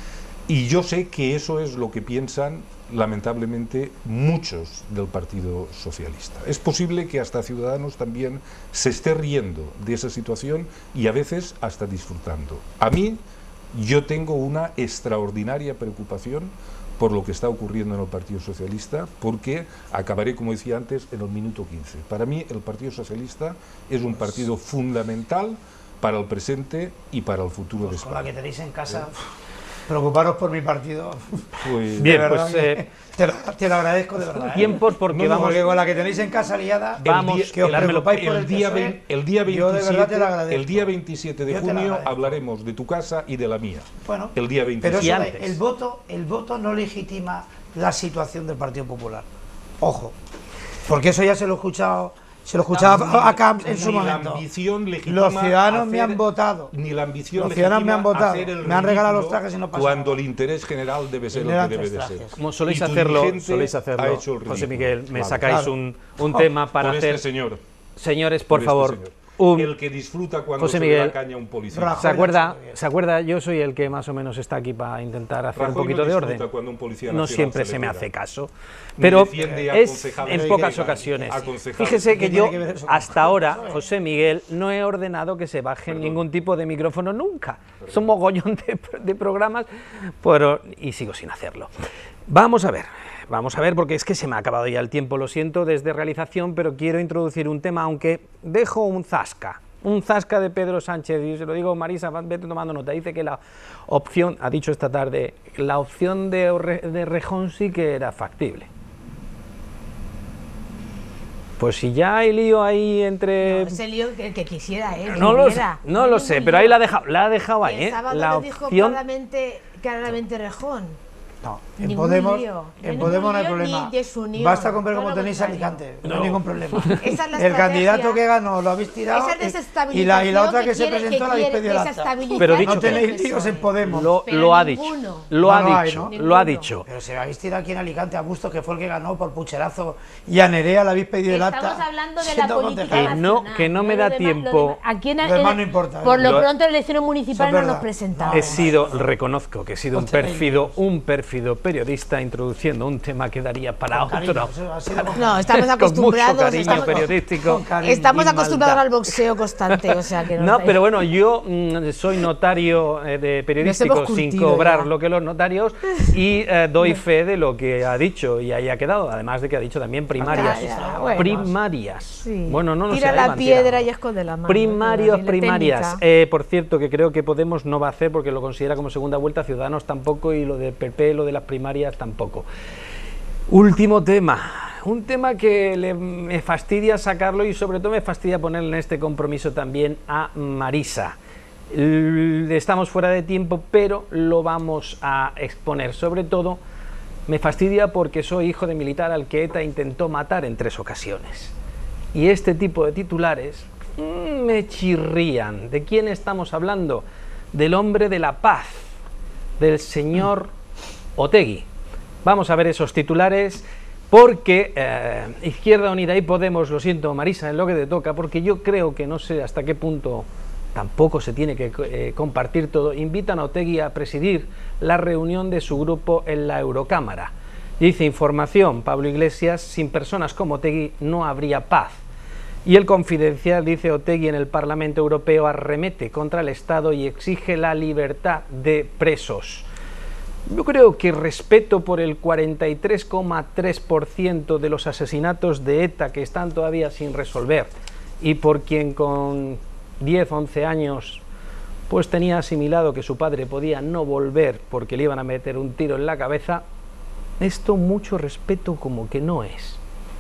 y yo sé que eso es lo que piensan, lamentablemente, muchos del Partido Socialista. Es posible que hasta Ciudadanos también se esté riendo de esa situación y a veces hasta disfrutando. A mí, yo tengo una extraordinaria preocupación por lo que está ocurriendo en el Partido Socialista, porque acabaré, como decía antes, en el minuto quince. Para mí, el Partido Socialista es un partido fundamental para el presente y para el futuro Pues de España. con la que tenéis en casa... ¿Eh? Preocuparos por mi partido. Pues, Bien, de verdad pues que eh, te, lo, te lo agradezco de verdad. ¿eh? tiempos porque No, no, vamos porque con la que tenéis en casa liada, Vamos, el día, que os el- preocupáis por el el día, P S O E, vein- el día yo de verdad te lo veintisiete, agradezco. el día veintisiete de Yo te lo junio agradezco. hablaremos de tu casa y de la mía. Bueno, El día pero veintisiete. Y eso, antes. el voto, el voto no legitima la situación del Partido Popular. Ojo, porque eso ya se lo he escuchado, se lo escuchaba a Camps en su Ni la momento. ambición legitima Los ciudadanos me hacer- han votado. Ni la ambición Los ciudadanos me han legitima votado. hacer el Me han regalado los ridículo trajes y no pasa cuando nada. el interés general debe ser Y lo no eran que debe tres de trajes. ser. como soléis Y tu hacerlo, dirigente soléis ha hacerlo, hecho el José ridículo. Miguel, me Claro. sacáis Claro. un, un tema para Por hacer... este señor. Señores, por Por este favor, señor. un... El que disfruta cuando José se Miguel. le da caña a un policía. Rajoy. ¿Se acuerda? Rajoy. ¿Se acuerda? Yo soy el que más o menos está aquí para intentar hacer Rajoy un poquito no de disfruta orden. cuando un policía No nacional siempre se se le me pega. hace caso, Ni pero defiende y es aconsejable. en Sí, pocas que- ocasiones. aconsejable. Fíjese que ¿Qué yo tiene que ver eso con hasta el ahora, P S O E? José Miguel, no he ordenado que se bajen Perdón. ningún tipo de micrófono nunca. Son mogollón de, de programas, pero y sigo sin hacerlo. Vamos a ver. Vamos a ver, porque es que se me ha acabado ya el tiempo, lo siento, desde realización, pero quiero introducir un tema, aunque dejo un zasca, un zasca de Pedro Sánchez, y se lo digo, Marisa, vete tomando nota, dice que la opción, ha dicho esta tarde, la opción de, Orre- de Rejón sí que era factible. Pues si ya hay lío ahí entre... No, ese lío que, que quisiera, ¿eh? que No lo sé, hubiera. no hay lo ningún sé, pero lío. ahí la ha dejado, la ha dejado ahí, El ¿eh? sábado La lo dijo opción... claramente, claramente Rejón. No, en Ningún Podemos, lío. No hay en ningún Podemos no hay lío problema. ni desunión, Basta con ver todo cómo lo tenéis contrario. Alicante, no, No. hay ningún problema. Esa es la El estrategia. candidato que ganó lo habéis tirado Esa y- desestabilización y la, y la otra que, que se quiere- presentó que la habéis quiere pedido el acta. desestabilizar Pero el dicho- No tenéis P S O E. líos en Podemos. Lo, Pero lo ha ninguno. dicho, lo ha No, no hay, dicho, ¿no? lo ha Ninguno. dicho. Pero se habéis tirado aquí en Alicante a Busto, que fue el que ganó por pucherazo, y a Nerea le habéis pedido el acta. Estamos hablando de la siendo política concejala. Que no- nacional. que no me Lo da demás- tiempo. lo demás- Aquí en, Lo demás en- no importa, Por ¿eh? lo Lo- pronto, en elecciones municipales no verdad. nos presentamos. He sido, reconozco que he sido un No tenéis pérfido, un pérfido periodista introduciendo un tema que daría para Con cariño, otro. eso ha sido con- No, estamos Con mucho acostumbrados. cariño estamos, periodístico. con cariño. estamos y acostumbrados maldad. al boxeo constante, o sea que No, pero bueno, yo mm, soy notario eh, de periodístico hemos sin curtido cobrar ya. lo que los notarios y eh, doy fe de lo que ha dicho y ahí ha quedado, además de que ha dicho también primarias. Ya, ya, bueno. primarias. Sí. Bueno, no lo Tira sé, la ahí van piedra tirando. y esconde la mano. Primarios, La primarias. técnica. Eh, por cierto, que creo que Podemos no va a hacer porque lo considera como segunda vuelta, Ciudadanos tampoco y lo de P P, lo de las primarias tampoco. Último tema, un tema que le, me fastidia sacarlo y sobre todo me fastidia ponerle en este compromiso también a Marisa. L- Estamos fuera de tiempo, pero lo vamos a exponer. Sobre todo, me fastidia porque soy hijo de militar al que ETA intentó matar en tres ocasiones. Y este tipo de titulares mm, me chirrían. ¿De quién estamos hablando? Del hombre de la paz, del señor Otegi. Vamos a ver esos titulares porque eh, Izquierda Unida y Podemos, lo siento Marisa, es lo que te toca, porque yo creo que no sé hasta qué punto tampoco se tiene que eh, compartir todo, invitan a Otegi a presidir la reunión de su grupo en la Eurocámara. Dice información, Pablo Iglesias, sin personas como Otegi no habría paz. Y el Confidencial dice Otegi en el Parlamento Europeo arremete contra el Estado y exige la libertad de presos. Yo creo que respeto por el cuarenta y tres coma tres por ciento de los asesinatos de ETA que están todavía sin resolver y por quien con diez, once años pues tenía asimilado que su padre podía no volver porque le iban a meter un tiro en la cabeza, esto mucho respeto como que no es.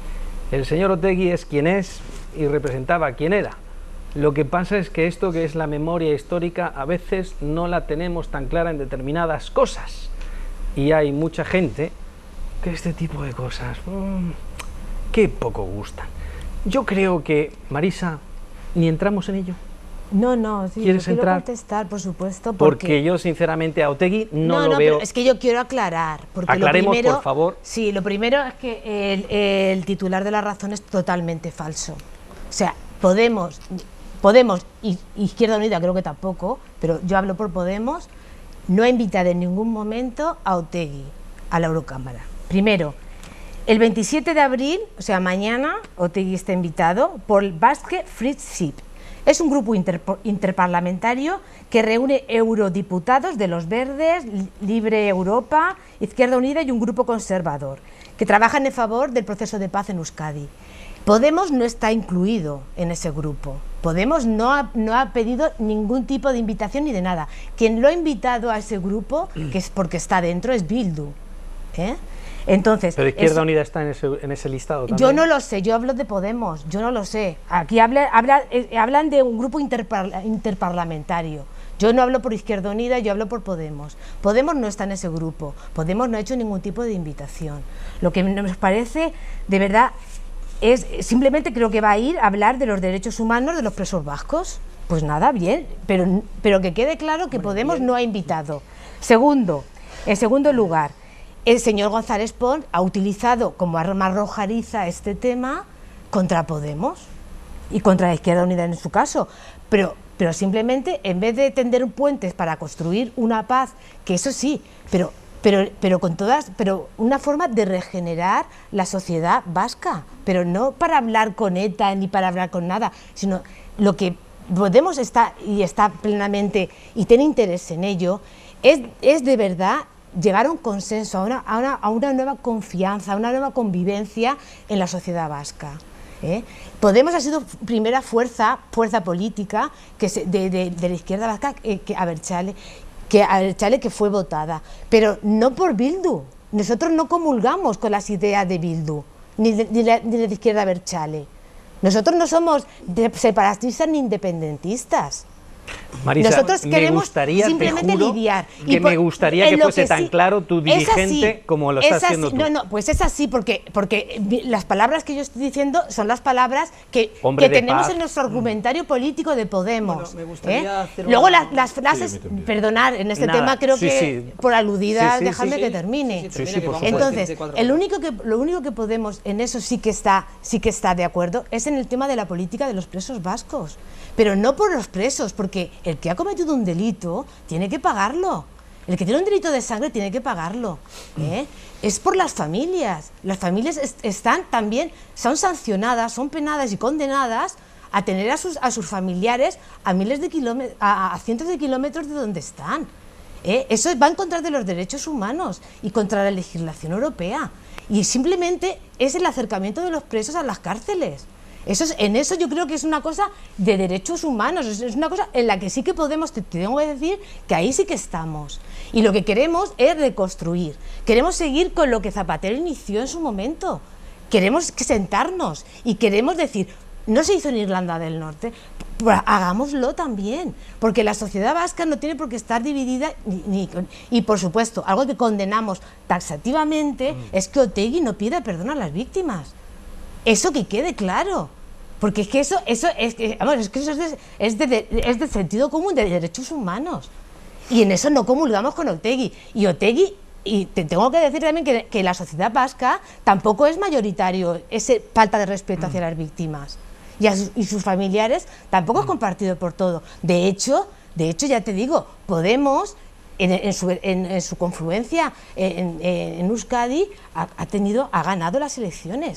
El señor Otegi es quien es y representaba a quien era. Lo que pasa es que esto que es la memoria histórica a veces no la tenemos tan clara en determinadas cosas. Y hay mucha gente que este tipo de cosas, mmm, que poco gustan. Yo creo que, Marisa, ni entramos en ello. No, no, sí, ¿Quieres yo quiero entrar? contestar, por supuesto. Porque, Porque yo, sinceramente, a Otegi no, no, lo no, veo. pero es que yo quiero aclarar. Porque Aclaremos, lo primero, por favor. Sí, lo primero es que el, el titular de La Razón es totalmente falso. O sea, Podemos, Podemos y Izquierda Unida creo que tampoco, pero yo hablo por Podemos, no ha invitado en ningún momento a Otegi a la Eurocámara. Primero, el veintisiete de abril, o sea, mañana, Otegi está invitado por el Basque Friendship. Es un grupo inter, interparlamentario que reúne eurodiputados de los Verdes, Libre Europa, Izquierda Unida y un grupo conservador, que trabajan en favor del proceso de paz en Euskadi. Podemos no está incluido en ese grupo. Podemos no ha, no ha pedido ningún tipo de invitación ni de nada. Quien lo ha invitado a ese grupo, que es porque está dentro, es Bildu. ¿eh? Entonces, Pero Izquierda es, Unida está en ese, en ese listado también. Yo no lo sé, yo hablo de Podemos, yo no lo sé. Aquí habla, habla, eh, hablan de un grupo interpar, interparlamentario. Yo no hablo por Izquierda Unida, yo hablo por Podemos. Podemos no está en ese grupo. Podemos no ha hecho ningún tipo de invitación. Lo que nos parece, de verdad, es simplemente creo que va a ir a hablar de los derechos humanos de los presos vascos. Pues nada, bien, pero, pero que quede claro que Podemos no ha invitado. Segundo, en segundo lugar, el señor González Pons ha utilizado como arma arrojadiza este tema contra Podemos y contra la Izquierda Unida en su caso, pero, pero simplemente en vez de tender puentes para construir una paz, que eso sí, pero, pero, pero con todas, pero una forma de regenerar la sociedad vasca, pero no para hablar con ETA ni para hablar con nada, sino lo que Podemos está y está plenamente y tiene interés en ello es, es de verdad llegar a un consenso, a una, a, una, a una nueva confianza, a una nueva convivencia en la sociedad vasca. ¿eh? Podemos ha sido primera fuerza, fuerza política que se, de, de, de la izquierda vasca, eh, que, a Abertzale, que, a Abertzale, que fue votada, pero no por Bildu. Nosotros no comulgamos con las ideas de Bildu, ni de, ni de, ni de la izquierda Abertzale. Nosotros no somos separatistas ni independentistas. Marisa, nosotros queremos me gustaría, simplemente te juro, lidiar. que Y por, me gustaría que fuese que tan sí, claro tu dirigente así, como lo estás así, haciendo tú. No, no, pues es así, porque, porque las palabras que yo estoy diciendo son las palabras que, Hombre que de tenemos paz. en nuestro argumentario político de Podemos. Bueno, me gustaría ¿eh? hacer Luego una- las, las frases, Sí, a mí también. perdonar, en este Nada, tema creo sí, que sí. por aludida, Sí, sí, dejadme sí, que sí. termine. Sí, sí, Sí, sí, termina, que por vamos a supuesto. Entonces, decirte cuatro el cosas. único que, lo único que Podemos, en eso sí que está, sí que está de acuerdo, es en el tema de la política de los presos vascos. Pero no por los presos, porque el que ha cometido un delito tiene que pagarlo. El que tiene un delito de sangre tiene que pagarlo. ¿eh? Es por las familias. Las familias est están también, son sancionadas, son penadas y condenadas a tener a sus, a sus familiares a miles de kilómetros, a, a cientos de kilómetros de donde están. ¿eh? Eso va en contra de los derechos humanos y contra la legislación europea. Y simplemente es el acercamiento de los presos a las cárceles. Eso es, en eso yo creo que es una cosa de derechos humanos, es, es una cosa en la que sí que podemos, te, te tengo que decir que ahí sí que estamos. Y lo que queremos es reconstruir, queremos seguir con lo que Zapatero inició en su momento, queremos sentarnos y queremos decir, no se hizo en Irlanda del Norte, pues hagámoslo también, porque la sociedad vasca no tiene por qué estar dividida, ni, ni, y por supuesto, algo que condenamos taxativamente mm. es que Otegi no pida perdón a las víctimas. Eso que quede claro, porque es que eso, eso es que, vamos, es que eso es de, es, de, de, es de sentido común, de derechos humanos, y en eso no comulgamos con Otegi. Y Otegi, y te tengo que decir también que, que la sociedad vasca tampoco es mayoritario ese falta de respeto hacia las víctimas, y, a sus, y sus familiares tampoco es compartido por todo. De hecho, de hecho ya te digo, Podemos En, en, su, en, en su confluencia en, en, en Euskadi ha, ha, tenido, ha ganado las elecciones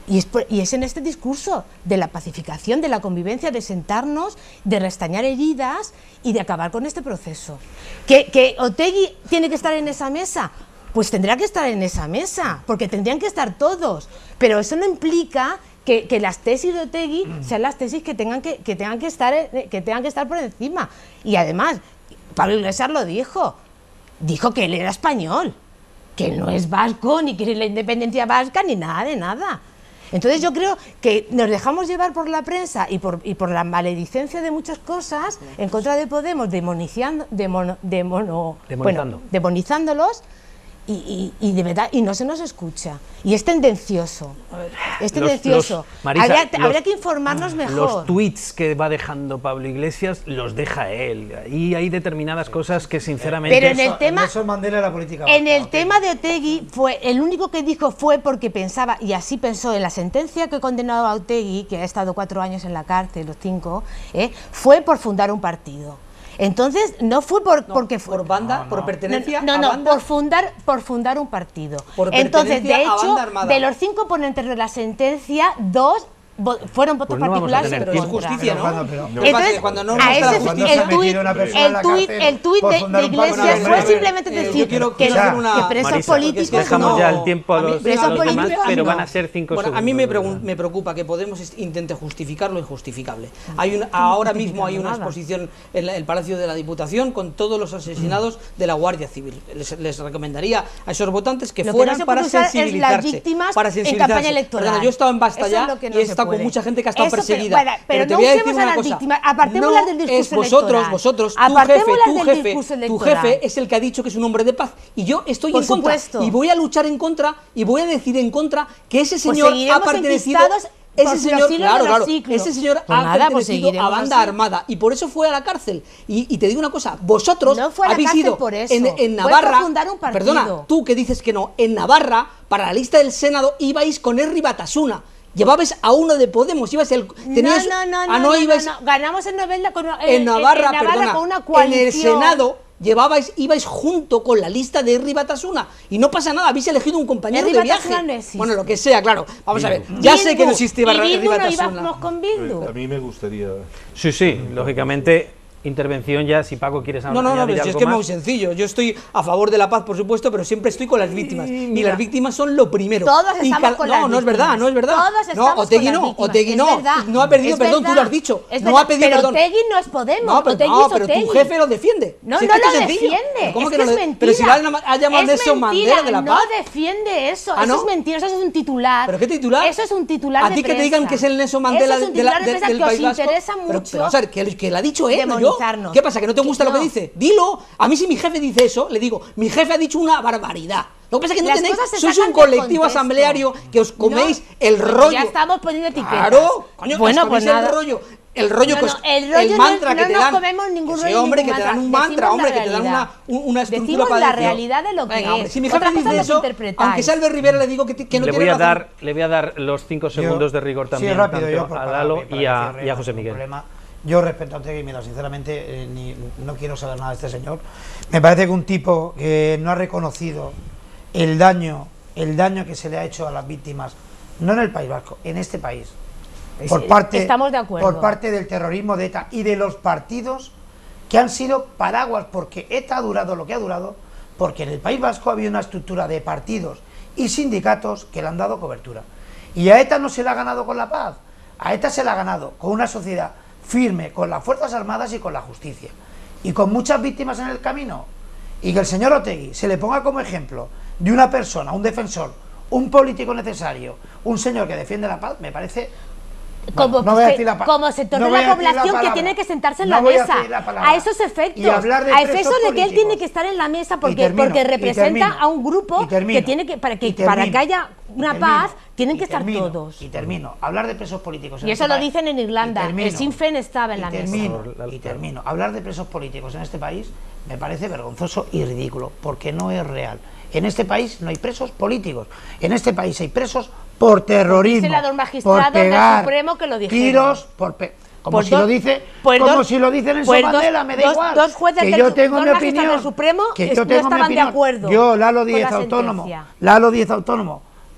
Y es, por, y es en este discurso de la pacificación, de la convivencia, de sentarnos, de restañar heridas y de acabar con este proceso. ¿Que, que Otegi tiene que estar en esa mesa? Pues tendrá que estar en esa mesa, porque tendrían que estar todos. Pero eso no implica que, que las tesis de Otegi sean las tesis que tengan que, que, tengan que, estar, que tengan que estar por encima. Y además, Pablo Iglesias lo dijo, dijo que él era español, que no es vasco, ni quiere la independencia vasca, ni nada de nada. Entonces yo creo que nos dejamos llevar por la prensa y por, y por la maledicencia de muchas cosas en contra de Podemos, demonizando, demono, demono, Demonizando. bueno, demonizándolos y, y, y de verdad, y no se nos escucha. Y es tendencioso. Es tendencioso. Los, los, Marisa, habría, los, habría que informarnos mejor. Los tweets que va dejando Pablo Iglesias los deja él. Y hay determinadas cosas que sinceramente... Pero en el tema, Nelson Mandela de la política en vasca, el ok. tema de Otegi, fue el único que dijo fue porque pensaba, y así pensó en la sentencia que condenó a Otegi, que ha estado cuatro años en la cárcel, los cinco, ¿eh? fue por fundar un partido. Entonces, no fue por, No, porque fue, por banda, no, no. por pertenencia no, a no, banda. por fundar, por fundar un partido. Por Entonces, de pertenencia a hecho, banda armada. de los cinco ponentes de la sentencia, dos vo- fueron votos Pues no vamos a particulares tener en Pero es tiempo. contra. justicia, Pero ¿no? cuando- pero- Lo que pasa es Entonces, que cuando no a está la ese- justicia... ¿Cuándo se ha el tuit, metido una persona en el la tuit, cárcel el tuit por de, fundar de un partido? Iglesias Bueno, fue a ver, simplemente eh, yo decir quiero- que, quiero no- hacer una- que presos Marisa, políticos dejamos no. ya el tiempo a A mí- los, presos a los demás, políticos pero no. van a ser cinco Bueno, segundos. a mí me, de verdad. pregun- me preocupa que Podemos est- intente justificar lo injustificable. Hay un, ahora mismo hay una nada. exposición en la- el Palacio de la Diputación con todos los asesinados de la Guardia Civil. Les, les recomendaría a esos votantes que Lo que fueran no se para puede usar es las sensibilizarse. víctimas para en sensibilizarse. campaña electoral. Perdona, yo he estado en Basta Eso ya es lo que no y he se estado con puede. mucha gente que ha estado Eso, pero, perseguida. bueno, pero te no voy a decir usemos a una las cosa. víctimas, apartémoslas No del discurso es vosotros, electoral. vosotros, tu Apartémoslas jefe, tu del jefe, discurso tu electoral. jefe es el que ha dicho que es un hombre de paz y yo estoy Por en contra supuesto. y voy a luchar en contra y voy a decir en contra que ese Pues señor ha seguiremos pertenecido enquistados por ese los señor, siglos claro, de los claro, siglos. ese señor Pues ha nada, pues pertenecido a seguiremos banda así. armada y por eso fue a la cárcel. Y, y te digo una cosa, vosotros No fue a la habéis cárcel ido por eso, en, en fue Navarra, por fundar un partido. perdona, tú que dices que no, en Navarra para la lista del Senado ibais con Herri Batasuna. Llevabais a uno de Podemos, ibais el teníais, no, no, no, ah, no, no, ibais no, ganamos en Novelda con una- en Navarra, en Navarra perdona, con una en coalición. el Senado llevabais, ibais junto con la lista de Herri Batasuna y no pasa nada, habéis elegido un compañero Herri de viaje. Batasuna no existe. Bueno, lo que sea, claro. Vamos a ver, ya Bildu, sé que no existe y Herri Bildu no Batasuna. íbamos con Bildu. A mí me gustaría... Sí, sí, lógicamente, intervención ya, si Paco quieres No, no, no, añadir pero si es algo que es más. muy sencillo. Yo estoy a favor de la paz, por supuesto, pero siempre estoy con las víctimas. Y las víctimas son lo primero. Todos Y estamos cada- con No, las no es verdad, víctimas. no es verdad. Todos No, estamos Otegi con las no, víctimas. Otegi Es no. verdad, No ha pedido es perdón, tú verdad, lo has dicho. es No verdad, ha pedido pero perdón. Otegi no es Podemos, No, pero, Otegi no, es pero tu Otegi. jefe lo defiende. No, Si es no que esto lo es sencillo. defiende. ¿Cómo Es que que no es lo de- mentira. Pero si lo ha ha llamado Es Nelson mentira, Mandela de la paz. No defiende eso. ¿Ah, Eso no? es mentira. Eso es un titular. ¿Pero qué titular? Eso es un titular A de ti que te prensa. digan que es el Nelson Mandela Eso es un de la- titular de de- prensa del que os País Vasco. interesa Pero, mucho. pero, vamos a ver, que, que lo ha dicho él, no yo. demonizarnos. ¿Qué pasa? ¿Que no te gusta Que lo que no. dice? Dilo. A mí si mi jefe dice eso, le digo, mi jefe ha dicho una barbaridad. Lo que pasa es que no Las tenéis, cosas se sois sacan un de colectivo contexto. asambleario que os coméis No, el porque rollo. Ya estamos poniendo etiquetas. Claro, coño, bueno, os pues coméis nada. el rollo. El rollo, No, pues, no, el rollo no- mantra no que te nos dan. comemos ningún Que rollo sí, ni hombre, ningún que te dan un mantra. mantra, Decimos hombre, la que te dan una, realidad. un- una estructura Decimos para la decir, realidad de lo que venga, hombre, es. si mi jefe Otra cosa dice lo que eso, interpretáis. aunque sea Albert Rivera, le digo que, t- que no le, tiene voy a razón. dar, le voy a dar los cinco segundos Yo- de rigor sí, también rápido, tanto yo, por a para- Lalo para y que a, cierre, y a no José tengo Miguel. problema. Yo respeto a Otegi, mira, sinceramente eh, ni- no quiero saber nada de este señor. Me parece que un tipo que no ha reconocido el daño, el daño que se le ha hecho a las víctimas, no en el País Vasco, en este país, por Sí, parte, estamos de acuerdo. por parte del terrorismo de ETA y de los partidos que han sido paraguas, porque ETA ha durado lo que ha durado, porque en el País Vasco había una estructura de partidos y sindicatos que le han dado cobertura. Y a ETA no se le ha ganado con la paz, a ETA se le ha ganado con una sociedad firme, con las Fuerzas Armadas y con la justicia, y con muchas víctimas en el camino. Y que el señor Otegi se le ponga como ejemplo de una persona, un defensor, un político necesario, un señor que defiende la paz, me parece... Como, Bueno, no voy a se- decir la pa- como sector no de voy la a decir la población que palabra. tiene que sentarse en No la voy a mesa, decir la palabra. a esos efectos, Y hablar de a presos efectos de que él políticos. tiene que estar en la mesa Y porque, termino, porque y representa termino, a un grupo y termino, que tiene que para que y para termino, que haya y una termino, paz tienen y que estar termino, todos. Y termino, hablar de presos políticos en Y eso este lo país- dicen en Irlanda, y termino, el Sinn Féin estaba en y la mesa. termino, mesa. Y termino, hablar de presos políticos en este país me parece vergonzoso y ridículo, porque no es real. En este país no hay presos políticos, en este país hay presos por terrorismo, Dice la dos magistrados por del pegar Supremo que lo dijeron. tiros, por pe- como Pues si dos- lo dice, pues como dos- si lo dice Nelson pues dos- Mandela, me da dos- igual. dos jueces que del yo Su- tengo dos mi magistrados opinión, del Supremo que es- yo no tengo mi estaban de opinión. acuerdo Yo, Lalo con Díez la autónomo, sentencia. Lalo Díez autónomo,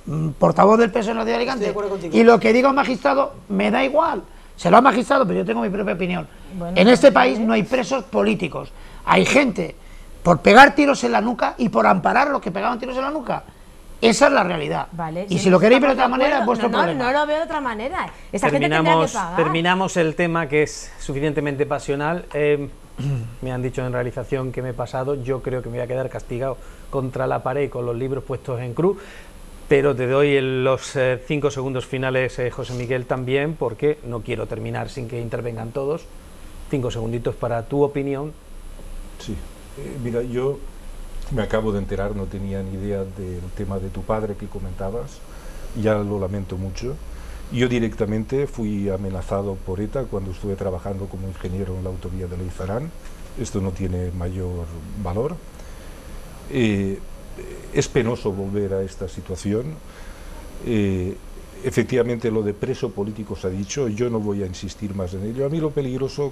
mm, portavoz del P S O en la ciudad de Estoy de Alicante, acuerdo contigo. y lo que diga un magistrado me da igual. Se lo ha magistrado, pero yo tengo mi propia opinión. Bueno, en este pues, país ¿eh? no hay presos políticos. Hay gente por pegar tiros en la nuca y por amparar a los que pegaban tiros en la nuca. Esa es la realidad. Vale, y si si no lo queréis ver de estamos otra manera, es acuerdo, vuestro no, no, problema. No lo veo de otra manera. Esa gente tendrá que Terminamos, pagar. terminamos el tema, que es suficientemente pasional. Eh, me han dicho en realización que me he pasado. Yo creo que me voy a quedar castigado contra la pared con los libros puestos en cruz. Pero te doy el- los eh, cinco segundos finales, eh, José Miguel, también, porque no quiero terminar sin que intervengan todos. Cinco segunditos para tu opinión. Sí, eh, mira, yo me acabo de enterar, no tenía ni idea del tema de tu padre que comentabas, ya lo lamento mucho. Yo directamente fui amenazado por ETA cuando estuve trabajando como ingeniero en la autovía de Leizarán. Esto no tiene mayor valor. Eh, es penoso volver a esta situación. Eh, efectivamente, lo de preso político se ha dicho, yo no voy a insistir más en ello. A mí lo peligroso,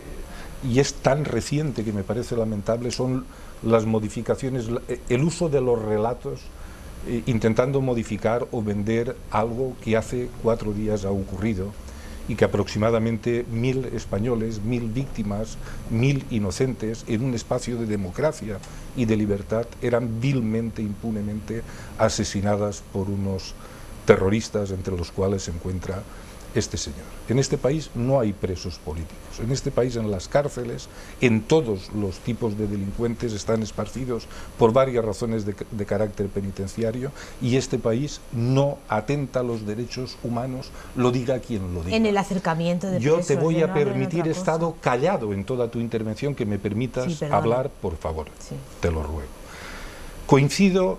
y es tan reciente que me parece lamentable, son las modificaciones, el uso de los relatos, eh, intentando modificar o vender algo que hace cuatro días ha ocurrido y que aproximadamente mil españoles, mil víctimas, mil inocentes en un espacio de democracia y de libertad eran vilmente, impunemente asesinadas por unos terroristas, entre los cuales se encuentra este señor. En este país no hay presos políticos. En este país, en las cárceles, en todos los tipos de delincuentes están esparcidos por varias razones de, de carácter penitenciario, y este país no atenta a los derechos humanos, lo diga quien lo diga. En el acercamiento de Yo presos, te voy de a no hablar en permitir, otra he estado cosa. callado en toda tu intervención, que me permitas Sí, perdona. hablar, por favor. Sí. Te lo ruego. Coincido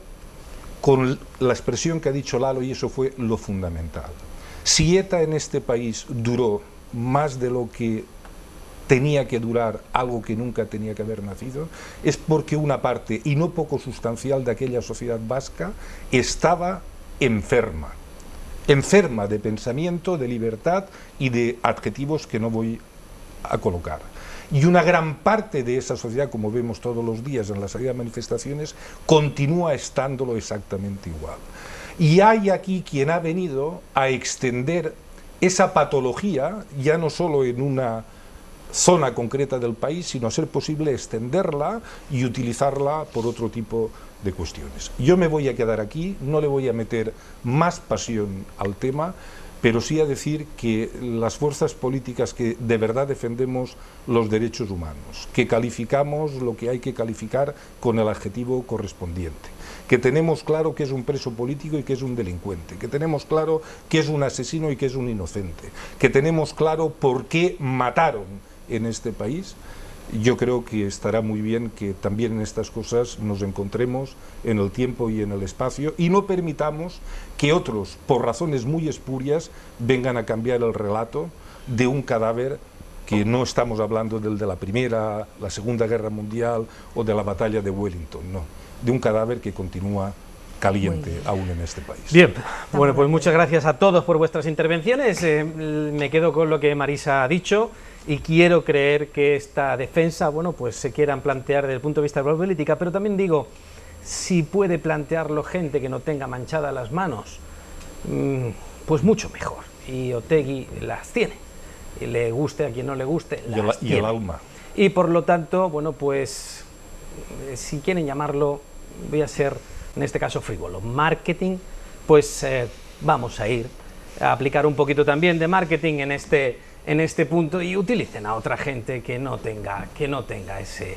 con la expresión que ha dicho Lalo, y eso fue lo fundamental. Si ETA en este país duró más de lo que tenía que durar, algo que nunca tenía que haber nacido, es porque una parte, y no poco sustancial, de aquella sociedad vasca estaba enferma. Enferma de pensamiento, de libertad y de adjetivos que no voy a colocar. Y una gran parte de esa sociedad, como vemos todos los días en la salida de manifestaciones, continúa estándolo exactamente igual. Y hay aquí quien ha venido a extender esa patología, ya no solo en una zona concreta del país, sino a ser posible extenderla y utilizarla por otro tipo de cuestiones. Yo me voy a quedar aquí, no le voy a meter más pasión al tema, pero sí a decir que las fuerzas políticas que de verdad defendemos los derechos humanos, que calificamos lo que hay que calificar con el adjetivo correspondiente, que tenemos claro que es un preso político y que es un delincuente, que tenemos claro que es un asesino y que es un inocente, que tenemos claro por qué mataron en este país, yo creo que estará muy bien que también en estas cosas nos encontremos en el tiempo y en el espacio, y no permitamos que otros, por razones muy espurias, vengan a cambiar el relato de un cadáver que no estamos hablando del de la Primera, la Segunda Guerra Mundial o de la batalla de Wellington, no, de un cadáver que continúa caliente aún en este país. Bien, bueno, pues muchas gracias a todos por vuestras intervenciones. Eh, me quedo con lo que Marisa ha dicho y quiero creer que esta defensa, bueno, pues se quieran plantear desde el punto de vista de la política, pero también digo, si puede plantearlo gente que no tenga manchadas las manos, mmm, pues mucho mejor. Y Otegi las tiene. Y le guste a quien no le guste, las y, el, tiene. y el alma. Y por lo tanto, bueno, pues eh, si quieren llamarlo, voy a ser en este caso frívolo, marketing, pues eh, vamos a ir a aplicar un poquito también de marketing en este, en este punto, y utilicen a otra gente que no tenga, que no tenga ese,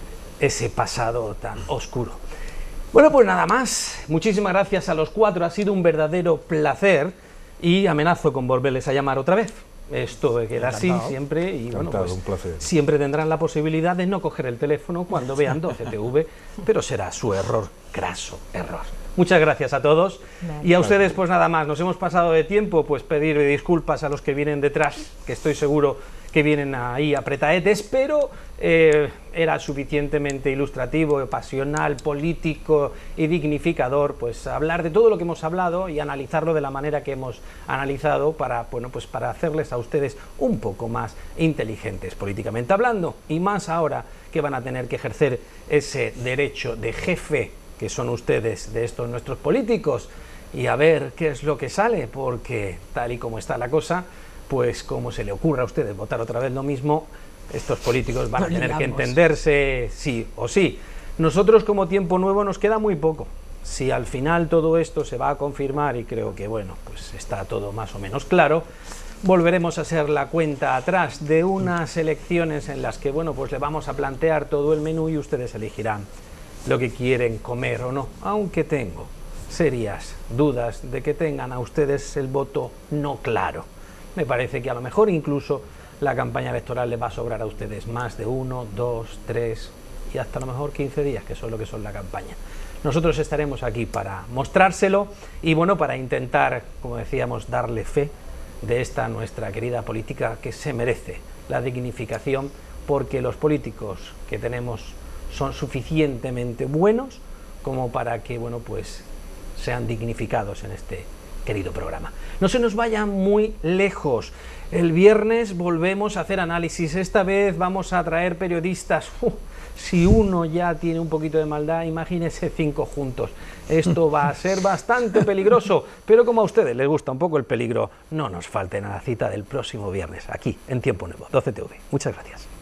ese pasado tan oscuro. Bueno, pues nada más, muchísimas gracias a los cuatro, ha sido un verdadero placer y amenazo con volverles a llamar otra vez. Esto queda así siempre, y bueno, pues un placer. siempre tendrán la posibilidad de no coger el teléfono cuando vean doce T V, pero será su error, craso error. Muchas gracias a todos. Vale. Y a ustedes, pues nada más, nos hemos pasado de tiempo, pues pedir disculpas a los que vienen detrás, que estoy seguro que vienen ahí apretaetes, pero eh, era suficientemente ilustrativo, pasional, político y dignificador, pues hablar de todo lo que hemos hablado y analizarlo de la manera que hemos analizado para, bueno, pues para hacerles a ustedes un poco más inteligentes políticamente hablando, y más ahora que van a tener que ejercer ese derecho de jefe que son ustedes, de estos nuestros políticos, y a ver qué es lo que sale, porque tal y como está la cosa, pues como se le ocurra a ustedes votar otra vez lo mismo, estos políticos van a Nos tener que liamos. entenderse sí o sí. Nosotros como Tiempo Nuevo nos queda muy poco. Si al final todo esto se va a confirmar, y creo que bueno, pues está todo más o menos claro, volveremos a hacer la cuenta atrás de unas elecciones en las que bueno, pues le vamos a plantear todo el menú y ustedes elegirán lo que quieren comer o no, aunque tengo serias dudas de que tengan a ustedes el voto no claro. Me parece que a lo mejor incluso la campaña electoral les va a sobrar a ustedes más de uno, dos, tres y hasta a lo mejor quince días, que son lo que son la campaña. Nosotros estaremos aquí para mostrárselo y bueno, para intentar, como decíamos, darle fe de esta nuestra querida política que se merece la dignificación, porque los políticos que tenemos son suficientemente buenos como para que bueno, pues sean dignificados en este querido programa. No se nos vayan muy lejos. El viernes volvemos a hacer análisis. Esta vez vamos a traer periodistas. Uh, si uno ya tiene un poquito de maldad, imagínense cinco juntos. Esto va a ser bastante peligroso, pero como a ustedes les gusta un poco el peligro, no nos falten a la cita del próximo viernes, aquí en Tiempo Nuevo, doce T V. Muchas gracias.